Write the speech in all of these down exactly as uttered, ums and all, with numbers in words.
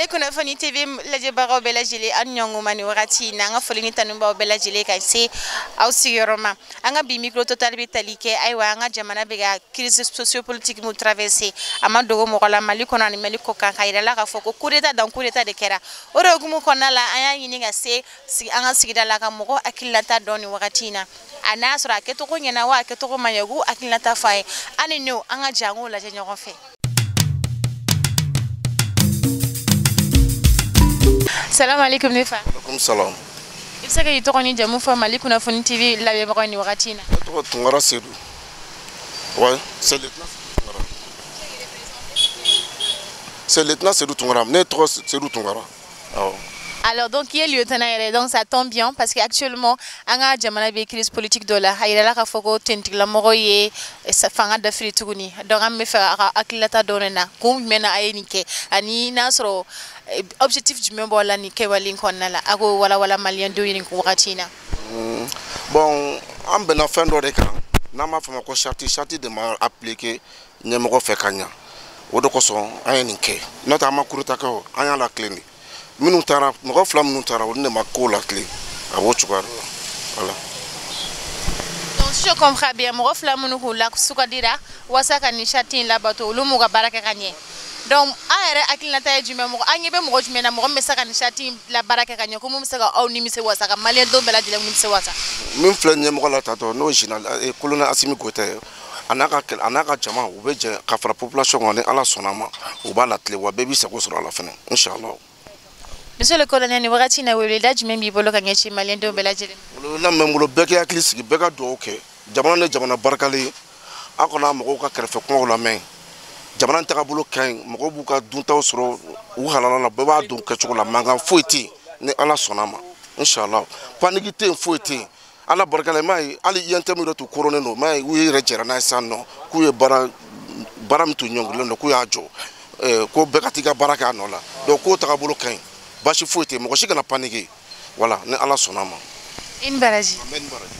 ale kuna fani T V laje bagaw bela jele an nyongo mani wakati na nga folini tanumba bela jele ka se au siguroma anga bi micro total bi talike aywa anga jamana bega crise sociopolitique mu traverser ama dogo mo kala mali kona ni mali ko kan kayira la ka foko kureta dan kureta de kera oro gumu kona la aya yini nga se anga sigida la ka mo akilata doni wakati na ana sura keto ko nyana wa keto ko mayagu akilata fay ani no anga jango la je nyoko fe. Salam alaikum Nefa. Alaikum salam. Ibsa ka yitoko ni jamu fa mali kuna foni T V la be bako ni wakati na. To Tungara Seydou. Ouais, c'est lieutenant Tungara. C'est lieutenant Seydou Tungara. Ne trop Seydou Tungara. Ah. Alors donc il est lieutenant et donc ça tombe bien parce qu'actuellement anga jamana be crise politique de la hayra la ka foko tentigla mogoye sa fanga da free tuguni donc am me fa akilata donena kum mena ayenike ani nasro objectif du membre la ni ke walin konnala ago wala wala malien do yin ko wakatina bon am bena fendo de kan na ma fama ko charte charte de ma appliquer nyemgo fe kanya wodo ko so ayenike notama kuruta ko anya la clinique minu tara mo flam minu tara on ne ma ko la clé a wochu voilà. Donc si je comprends bien mo flam minu ko la suka dira wasaka ni chatin la bato lu mu ga baraka kanye donc ayere akilata jume mo anyebe mo jume na mo mesaka ni chatin la baraka kanye ko mu saka au ni mise wasaka malien do bela dile mu mise wasa min flan mo la tato no original e kolona asimi gote anaka anaka jama ubeje ka fra population on ala sonama u ba la clé wa bebi se ko sur la fin inchallah. Monsieur le colonel, ni wakati na wele daji membi bolo kanyechi malien do bela jele. La membulo beke akili sigi beka do okay. Jamana ne jamana barkali akona mako ka kerfe ko la men. Jamana ntaka bolo kan mako buka dunta osro u halala na beba dun ka chokola manga foiti ne ala sonama inshallah. Panigite foiti ala barkali mai ali yantemi do to corona no mai wi rejera na sanno ku ye bara baram tu nyonglo no ku ya jo eh ko beka tiga baraka no la. Do ko taka bolo kan bashi foite mo shi kana paniquer voilà ne ala sonama in baraji amen baraji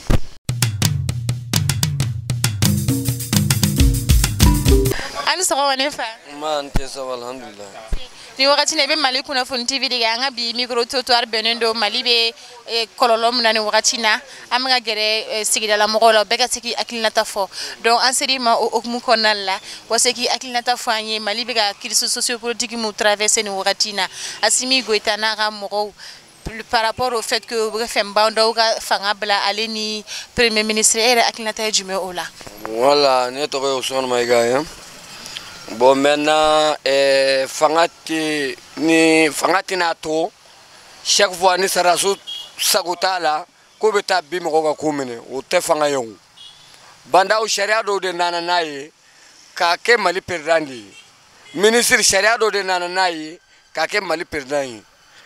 an so wone fa man te so alhamdulillah ni wakati ne be mali kuna fon T V diga nga bi micro trottoir benendo mali be kololom na ni wakati na am nga gere sigida la mogolo be ka siki akilnata fo donc en série ma ok mu konal la waseki akilnata fo anye mali be ka crise sociopolitique mu traverser ni wakati na asimi goita na ga mogo par rapport au fait que bref mbanda uga fanga bla aleni premier ministre era akilnata jume ola voilà ne to ko son my guy hein. Bon maintenant eh fangati ni fangati na to chaque fois ni sarasu sagutala ko beta bi mo ko kumene o te fanga yon banda o sharia do de nana nayi ka ke mali perdandi ministre sharia do de nana nayi ka ke mali perdandi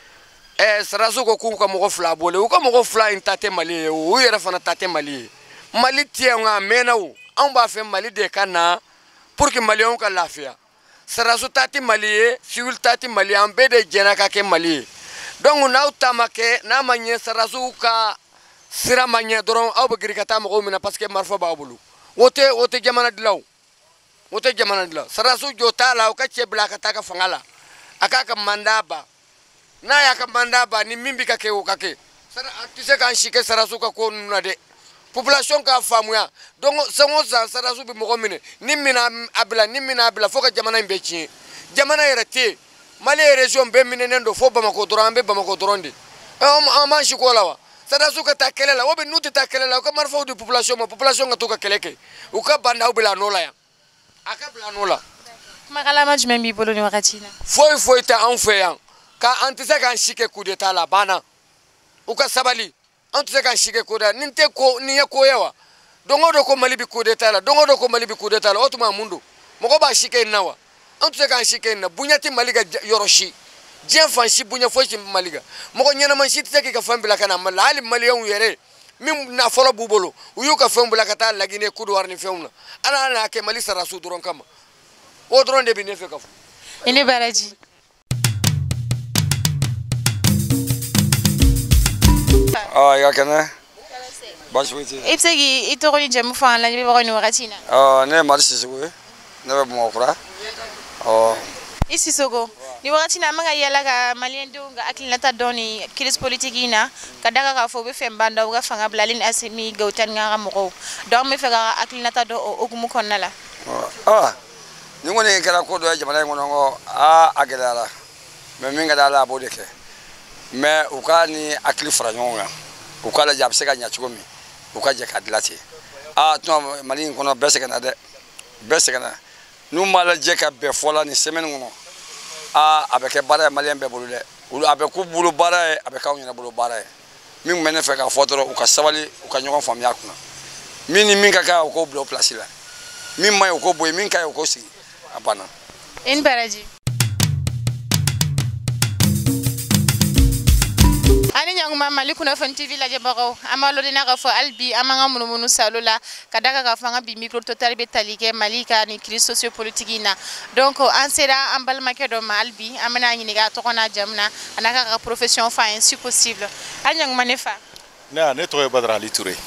eh sarasu ko kum ka mo ko fla bole o ko mo ko fla intate mali o yera fana tate mali mali tienga menawo on ba fe mali de kana pour que Maliens ka lafia sarasu tati Malien civil tati Malien bede jena ka ke Malien donc na utamake na manye sarasu ka sira manye doron aw be grikata mo mina parce que marfa babulu wote wote jamana dilaw wote jamana dilaw sarasu jota la ka che blaka ta ka fangala aka ka mandaba na ya ka mandaba ni mimbi ka ke o ka ke sara tise kan shike sarasu ka ko nuna de population ka famuya donc sango sa sarasu bi mo mine ni mina abla ni mina abla foka jamana mbechi jamana yerete mali region be mine nendo fo bamako dorambe bamako dorondi am ama shikola wa sarasu ka takelela wobe nuti takelela ka marfa de population ma population ka to ka keleke u ka banda ubla nola ya aka bla nola makala match membi bolo ni wakati na foi foi ta en fait ka antisa kan shike coup d'état la bana u ka sabali antu se kan shike koda ninte ko niya koyewa dongo do ko mali bi coup d'état la dongo do ko mali bi coup d'état la otuma mundu moko ba shike nawa antu se kan shike na bunyati maliga yoroshi jien fanshi bunya foshi maliga moko nyana man shiti se ka fambila kana mala ali mali yon yere mim na folo bubolo uyu ka fambila kata lagine kudu warni femna ana na ke mali sarasu doron kama o doron de bi ne fe kafu ene baraji ah ya kana bashwiti ipsegi itogoni jamu fa la ni be ni wakati na ah ne marsi suwe ne be mo kura oh isi sogo ni wakati na manga yala ka malien do nga akilata doni crise politique na ka daga ka fo be fembanda ga fanga blalin asimi gautan nga mo do me fe ga akilata do ogumu konnala ah ni ngone kala ko do jamana ngono ngo a agelala me minga dala bodeke me ukani akili franyonga ukala jabse ka nyachugomi ukaje kadlati ah to malin kono bese kana de bese kana nu mala je ka be fola ni semaine ngono ah abeke bara malien be bolu de abeku bulu bara abeka unyana bulu bara min mene fe ka fotoro ukasawali ukanyoka famia kuna mini minga ka ko blo place la min may ko boy min kay ko si apana in baraji ani nyangu mama likuna fan tv la jabaro amalo dina ka fo albi amanga munu munu salula kadaka ka fanga bi micro total be talike malika ni crise sociopolitique na donc en sera ambal makedo ma albi amana ni ga to kona jamna anaka ka profession fa ainsi possible ani nyangu manefa na ne to Badra Ali Touré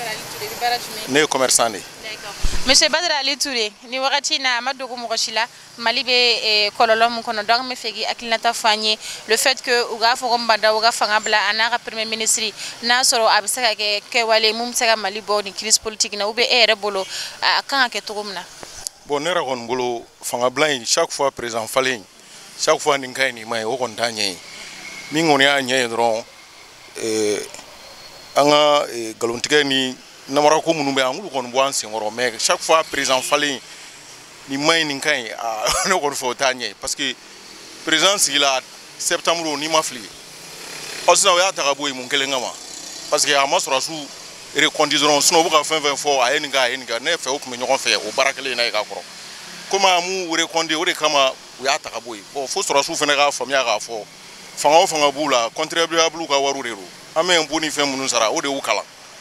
ne commerçant ne Monsieur Badra Ali Touré ni wakati na madogo mukashila malibe kololo mu kono donc me fegi akilata fanye le fait que uga fo mbanda uga fanga bla anaka premier ministre na soro abisaka ke ke wale mum saka malibo ni crise politique na ube ere bolo kan ke tugumna bon ne rakon bolo fanga bla chaque fois président Falé chaque fois ni ngai ni mai o kon tanye mi ngoni anye dron euh anga galontige ni namara ko munumbe angulu kon bo anse ngoro mais chaque fois président Falé ni mai ni kai a no kon fo tanye parce que président sila septembre ni mafli osna ya takabo mun kelenga ma parce que a masura su reconditionnement sino buka fin vingt fois a yenga a yenga ne fe o kuma nyokon fe o barakele na ka koro kuma mu recondi o de kama ya takabo bo fo sura su fene ga famia ga fo fanga o fanga bula contribuable ka waru rero ame mbuni fe munun sara o de ukala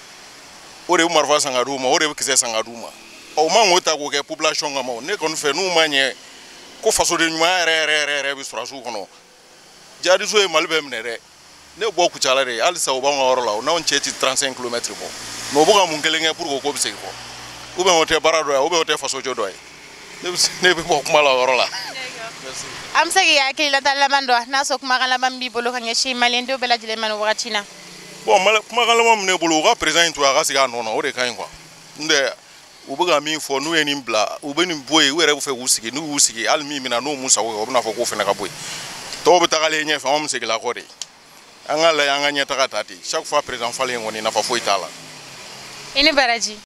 o de marfa sanga duma o de kise sanga duma o mango ta ko ke population ngamo ne kon fe nu manye ko faso de nyuma re re re re bi sura su kono jadi so e malbe mnere ne bo ku chala re alisa o ba ngoro la na on cheti trente-cinq kilomètres bo no buga mun kelenge pour ko ko bise ko ube hote barado ya ube hote faso jodo ay ne ne bo kuma la ngoro la merci am sagi ya ki la dalla mando na so kuma kala bambi bolo kan yeshi malendo bela jile man wakatina bon mal kuma kala mam ne bolo ga president to ga siga no no o de kan kwa nde ubuga mi fo nu eni bla ubeni boy were bu fe wusigi nu wusigi al mi mina no musa wo na fo ko fe na ka boy to bu tagale nye fa mam sigi la ko de anga la anga nyata ka tati chaque fois président Falé ngoni na fa fo itala ini baraji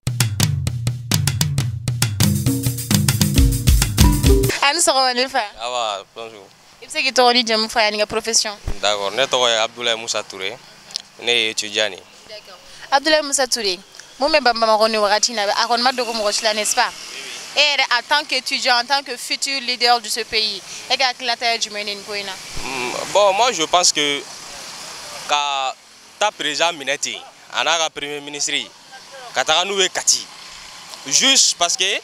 an so woni fa awa bonjour ibse ki to ni jam fa ni profession d'accord ne to Abdoulaye Moussa Touré ne étudiant d'accord Abdoulaye Moussa Touré mo me bamba ma ko ni wakati na akon madogo mo ko n'est-ce pas et en tant qu'étudiant en tant que futur leader de ce pays et ga klata du menen ko ina bon moi je pense que ka ta président mineti anaka premier ministre kataka noué kati juste parce que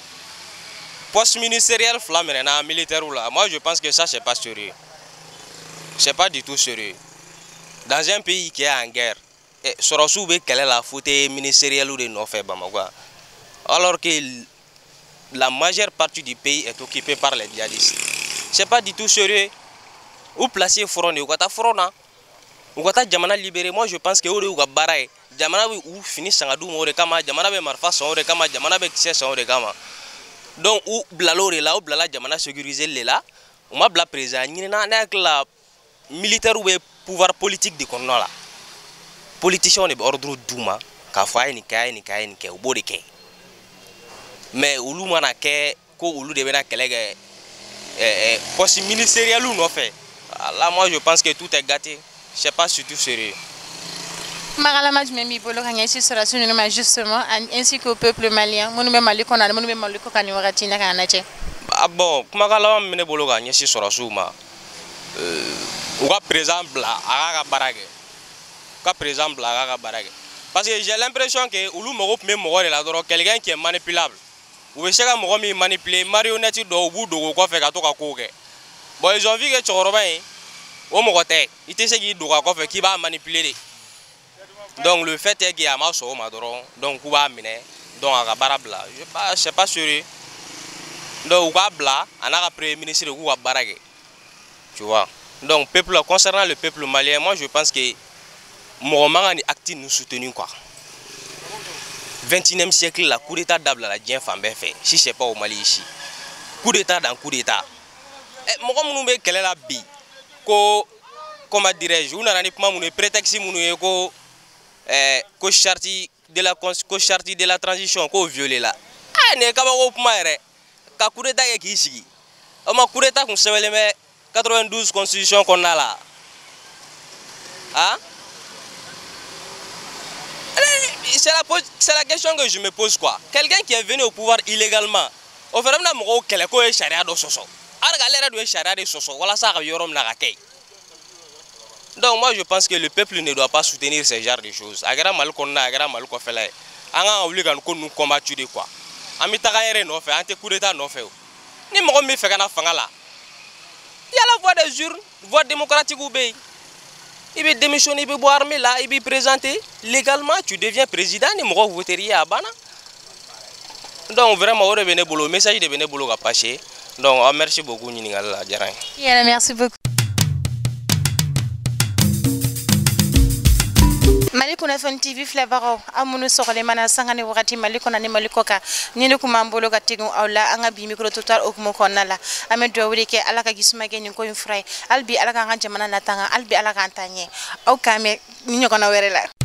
poste ministériel flamme na militaire ou là moi je pense que ça c'est pas sérieux c'est pas du tout sérieux dans un pays qui est en guerre et sorosu be kele la faute ministérielle ou de non fait Bamako alors que la majeure partie du pays est occupée par les djihadistes c'est pas du tout sérieux ou placer front ou kata front na ou kata jamana libéré moi je pense que ou baraye jamana ou fini sangadou mo de kama jamana be marfa son de kama jamana be kise son de kama donc ou blalore là ou blala jamana sécuriser les là ou ma bla président ni na avec la militaire ou pouvoir politique de konno là politicien on est ordre douma ka fa ni kay ni kay ni ke ou bode ke mais ulu mana ke ko ulu de bena kelege eh poste ministériel ou non fait là moi je pense que tout est gâté c'est pas surtout sérieux magala majmemi bolo kan yeshi sura sunu ma justement ainsi qu'au peuple malien monu me mali kona monu me mali ko kan wakati na kana che ah bon magala mene bolo kan yeshi sura suma euh ou par exemple aga barage ka par exemple aga barage parce que j'ai l'impression que ulu mo même mo la doro quelqu'un qui est manipulable ou be chega mo mi manipuler marionnette do bu do ko fe ka to ka ko ke bon ils ont vu que choroba o mo côté il te segi do ka ko fe qui va manipuler donc le fait est qu'il y a ma so ma doro donc ou va miner donc aga barabla je pas c'est pas sérieux donc ou va bla anaka premier ministre ou va barage Tu vois. Donc, peuple, concernant le peuple malien, moi je pense que Mohamed ni acte nous soutenu quoi. vingt et unième siècle, la coup d'état d'Abla la Dien Fambé fait. Si c'est pas au Mali ici. Coup d'état dans coup d'état. Et Mohamed nous quelle est la bi? Ko comment dirais-je? On a pas mon prétexte mon ko eh ko charti de la ko charti de la transition ko violé là. Ah ne ka ba ko maire. Ka coup d'état qui ici. On ma coup d'état qu'on se met quatre-vingt-douze constitution qu'on a là. Hein? C'est la, la question que je me pose quoi. Quelqu'un qui est venu au pouvoir illégalement, au fait, on a charia de soso. Donc moi je pense que le peuple ne doit pas soutenir ce genre de choses. Agra mal qu'on a, agra mal qu'on fait là. Anga obliga nous combattre de quoi. Ami tagayere no fait, ante coup d'état no fait. Ni mo me fait kana fangala. Il y a la voie des urnes, voie démocratique ou bé. Il veut démissionner, il veut boire armée là, il veut présenter légalement, tu deviens président, il me voterie à Bana. Donc vraiment, on revenait boulot, message de venir boulot à passer. Donc merci beaucoup, Niningala Djaran. Merci beaucoup. Malikuna Fun T V Flavaro amunu sokole mana sangane wakati malikuna ni malikoka nini kumambolo katigu aula anga bi micro total okumo konala ame do wulike alaka gisuma geni ko infray albi alaka nganja mana natanga albi alaka antanye au kame ninyo kona werela